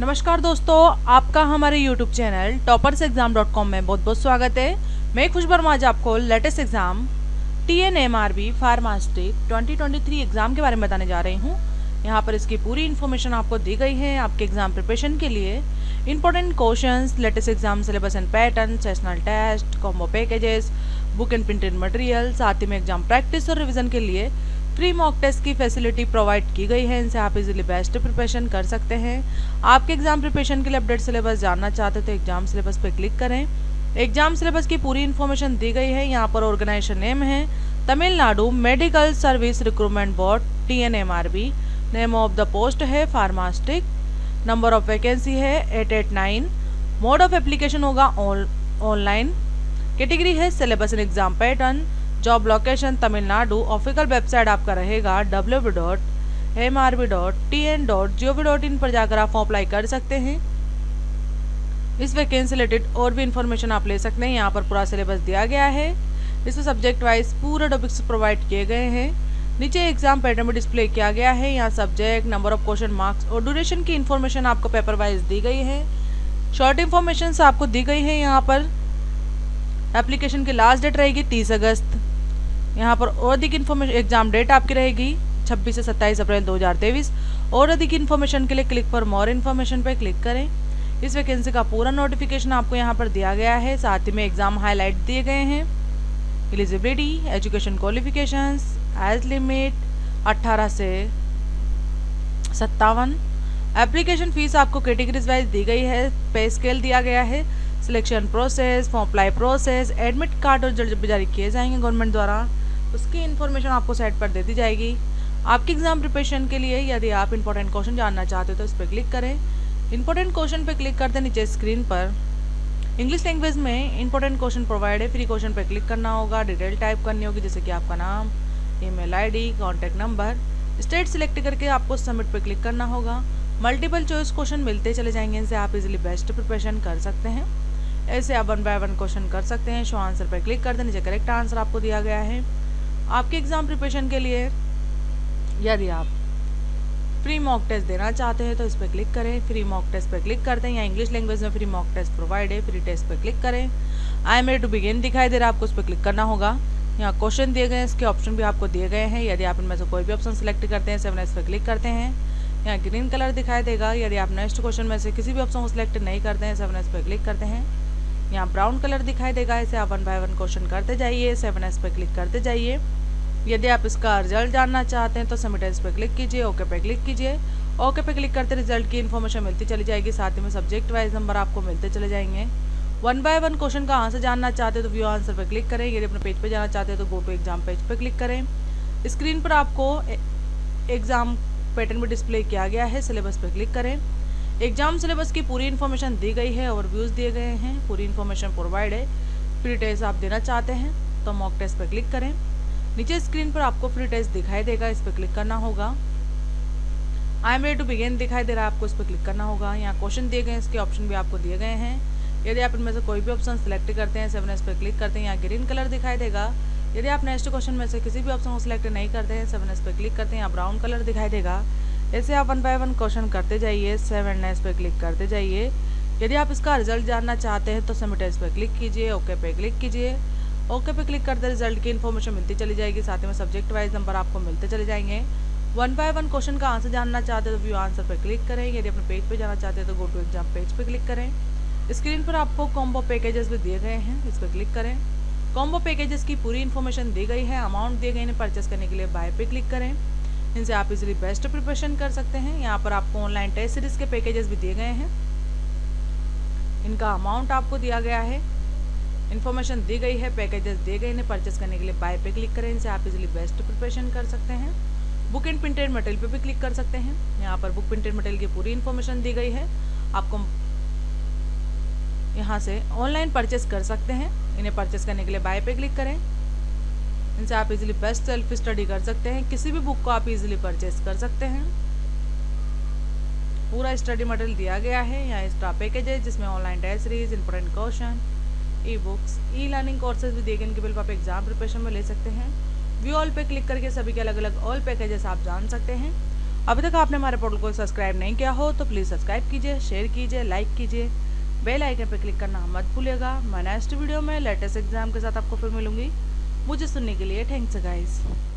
नमस्कार दोस्तों, आपका हमारे YouTube चैनल toppersexam.com में बहुत बहुत स्वागत है। मैं खुश वर्मा आज आपको latest exam TNMRB pharmacist 2023 exam के बारे में बताने जा रही हूँ। यहाँ पर इसकी पूरी इन्फॉर्मेशन आपको दी गई है आपके एग्जाम प्रिपरेशन के लिए। Important questions, latest exam syllabus and pattern, sessional test, combo packages, book and printed material, साथ ही में एग्जाम प्रैक्टिस और रिवीजन के लिए फ्री मॉक टेस्ट की फैसिलिटी प्रोवाइड की गई है। इनसे आप इजीली बेस्ट प्रिपरेशन कर सकते हैं। आपके एग्जाम प्रिपरेशन के लिए अपडेट सिलेबस जानना चाहते हो तो एग्जाम सिलेबस पे क्लिक करें। एग्जाम सिलेबस की पूरी इन्फॉर्मेशन दी गई है। यहाँ पर ऑर्गेनाइजेशन नेम है Tamil Nadu medical service recruitment board TNMRB। Name of the post है फार्मास्टिक। नंबर ऑफ वैकेंसी है 889। मोड ऑफ एप्लीकेशन होगा ऑनलाइन। कैटेगरी है syllabus and exam pattern. Job location Tamil Nadu. Official website आपका रहेगा www.mrb.tn.gov.in पर जाकर आप फॉर्म अप्लाई कर सकते हैं। इस वैकेंसी रिलेटेड और भी इन्फॉर्मेशन आप ले सकते हैं। यहाँ पर पूरा सिलेबस दिया गया है। इसमें सब्जेक्ट वाइज पूरे टॉपिक्स प्रोवाइड किए गए हैं। नीचे एग्जाम पैटर्न में डिस्प्ले किया गया है। यहाँ subject, number of question, marks और ड्यूरेशन की इन्फॉर्मेशन आपको पेपर वाइज दी गई है। शॉर्ट इन्फॉर्मेशन आपको दी गई है। यहाँ पर एप्लीकेशन की लास्ट डेट रहेगी 30 अगस्त। यहाँ पर और अधिक इन्फॉर्मेशन, एग्जाम डेट आपकी रहेगी 26 से 27 अप्रैल 2023। और अधिक इन्फॉर्मेशन के लिए क्लिक फॉर मोर इन्फॉर्मेशन पे क्लिक करें। इस वैकेंसी का पूरा नोटिफिकेशन आपको यहाँ पर दिया गया है। साथ ही में एग्जाम हाईलाइट दिए गए हैं। Eligibility, education qualifications, age limit 18 से 57। एप्लीकेशन फीस आपको कैटेगरीज वाइज दी गई है। पे स्केल दिया गया है। Selection process, form apply process, admit card और जब जारी किए जाएंगे गवर्नमेंट द्वारा, उसकी इन्फॉर्मेशन आपको साइट पर दे दी जाएगी। आपके एग्जाम प्रिपरेशन के लिए यदि आप इंपॉर्टेंट क्वेश्चन जानना चाहते हो तो इस पर क्लिक करें। इंपॉर्टेंट क्वेश्चन पे क्लिक करते नीचे स्क्रीन पर इंग्लिश लैंग्वेज में इंपॉर्टेंट क्वेश्चन प्रोवाइड है। फ्री क्वेश्चन पे क्लिक करना होगा। डिटेल टाइप करनी होगी जैसे कि आपका नाम, email ID, contact number. State select करके आपको सबमिट पे क्लिक करना होगा। मल्टीपल चॉइस क्वेश्चन मिलते चले जाएंगे। इनसे आप इजीली बेस्ट प्रिपरेशन कर सकते हैं। ऐसे आप 1 बाय 1 क्वेश्चन कर सकते हैं। शो आंसर पर क्लिक करते नीचे करेक्ट आंसर आपको दिया गया है। आपके एग्जाम प्रिपरेशन के लिए यदि आप फ्री मॉक टेस्ट देना चाहते हैं तो इस पर क्लिक करें। फ्री मॉक टेस्ट पर क्लिक करते हैं। या इंग्लिश लैंग्वेज में फ्री मॉक टेस्ट प्रोवाइड है। फ्री टेस्ट पर क्लिक करें। I am ready to begin दिखाई दे रहा है, आपको उस पर क्लिक करना होगा। यहाँ क्वेश्चन दिए गए हैं, इसके ऑप्शन भी आपको दिए गए हैं। यदि आप इनमें से कोई भी ऑप्शन सेलेक्ट करते हैं 7S पर क्लिक करते हैं। यहाँ ग्रीन कलर दिखाई देगा। यदि आप नेक्स्ट क्वेश्चन में से किसी भी ऑप्शन को सिलेक्ट नहीं करते हैं 7S पर क्लिक करते हैं। यहाँ ब्राउन कलर दिखाई देगा। इसे आप 1 बाय 1 क्वेश्चन करते जाइए। 7S पर क्लिक करते जाइए। यदि आप इसका रिजल्ट जानना चाहते हैं तो सबमिट एज पे क्लिक कीजिए। ओके पे क्लिक कीजिए। ओके पे क्लिक करते रिजल्ट की इन्फॉर्मेशन मिलती चली जाएगी। साथ ही में सब्जेक्ट वाइज नंबर आपको मिलते चले जाएंगे। 1 बाय 1 क्वेश्चन का आंसर जानना चाहते हैं तो व्यू आंसर पर क्लिक करें। यदि अपने पेज पे जाना चाहते हैं तो गो टू एग्जाम पेज पे क्लिक करें। स्क्रीन पर आपको एग्जाम पैटर्न में डिस्प्ले किया गया है। सिलेबस पर क्लिक करें। एग्जाम सिलेबस की पूरी इन्फॉर्मेशन दी गई है और व्यूज़ दिए गए हैं। पूरी इन्फॉर्मेशन प्रोवाइड है। फ्री टेस्ट आप देना चाहते हैं तो मॉक टेस्ट पर क्लिक करें। नीचे स्क्रीन पर आपको फ्री टेस्ट दिखाई देगा, इस पर क्लिक करना होगा। I am ready to begin दिखाई दे रहा है, आपको इस पर क्लिक करना होगा। यहाँ क्वेश्चन दिए गए हैं, इसके ऑप्शन भी आपको दिए गए हैं। यदि आप इनमें से कोई भी ऑप्शन सेलेक्ट करते हैं 7S पर क्लिक करते हैं। यहाँ ग्रीन कलर दिखाई देगा। यदि आप नेक्स्ट क्वेश्चन में से किसी भी ऑप्शन को सिलेक्ट नहीं करते हैं 7S पर क्लिक करते हैं। यहाँ ब्राउन कलर दिखाई देगा। ऐसे आप 1 बाय 1 क्वेश्चन करते जाइए। 7S पे क्लिक करते जाइए। यदि आप इसका रिजल्ट जानना चाहते हैं तो सबमिट एज पे क्लिक कीजिए। ओके पे क्लिक कीजिए। ओके पे क्लिक करते रिजल्ट की इन्फॉर्मेशन मिलती चली जाएगी। साथ ही में सब्जेक्ट वाइज नंबर आपको मिलते चले जाएंगे। 1 बाय 1 क्वेश्चन का आंसर जानना चाहते हैं तो व्यू आंसर पर क्लिक करें। यदि अपने पेज पे जाना चाहते हैं तो गो टू एग्जाम पेज पे क्लिक करें। स्क्रीन पर आपको कॉम्बो पैकेजेस भी दिए गए हैं, इस पर क्लिक करें। कॉम्बो पैकेजेस की पूरी इन्फॉर्मेशन दी गई है। अमाउंट दिए गए इन्हें परचेस करने के लिए बाय पे क्लिक करें। इनसे आप इजीली बेस्ट प्रिपरेशन कर सकते हैं। यहाँ पर आपको ऑनलाइन टेस्ट सीरीज के पैकेजेस भी दिए गए हैं। इनका अमाउंट आपको दिया गया है। इन्फॉर्मेशन दी गई है। पैकेजेस दिए गए इन्हें परचेस करने के लिए बाय पे क्लिक करें। इनसे आप इजीली बेस्ट प्रिपरेशन कर सकते हैं। बुक एंड प्रिंटेड मटेरियल पे भी क्लिक कर सकते हैं। यहाँ पर बुक प्रिंटेड मटेरियल की पूरी इन्फॉर्मेशन दी गई है। आपको यहाँ से ऑनलाइन परचेस कर सकते हैं। इन्हें परचेस करने के लिए बाय पे क्लिक करें। इनसे आप इजीली बेस्ट सेल्फ स्टडी कर सकते हैं। किसी भी बुक को आप इजीली परचेस कर सकते हैं। पूरा स्टडी मटेरियल दिया गया है। यहाँ एक्स्ट्रा पैकेज है जिसमें online test series, important question, e books, e learning courses भी दिए गए। इनके बिल आप एग्जाम प्रिपरेशन में ले सकते हैं। व्यू ऑल पे क्लिक करके सभी के अलग अलग ऑल पैकेजेस आप जान सकते हैं। अभी तक आपने हमारे पोर्टल को सब्सक्राइब नहीं किया हो तो प्लीज़ सब्सक्राइब कीजिए, शेयर कीजिए, लाइक कीजिए, बेल आइकन पर क्लिक करना मत भूलिएगा। मैं नेक्स्ट वीडियो में लेटेस्ट एग्जाम के साथ आपको फिर मिलूंगी। मुझे सुनने के लिए थैंक्स गाइस।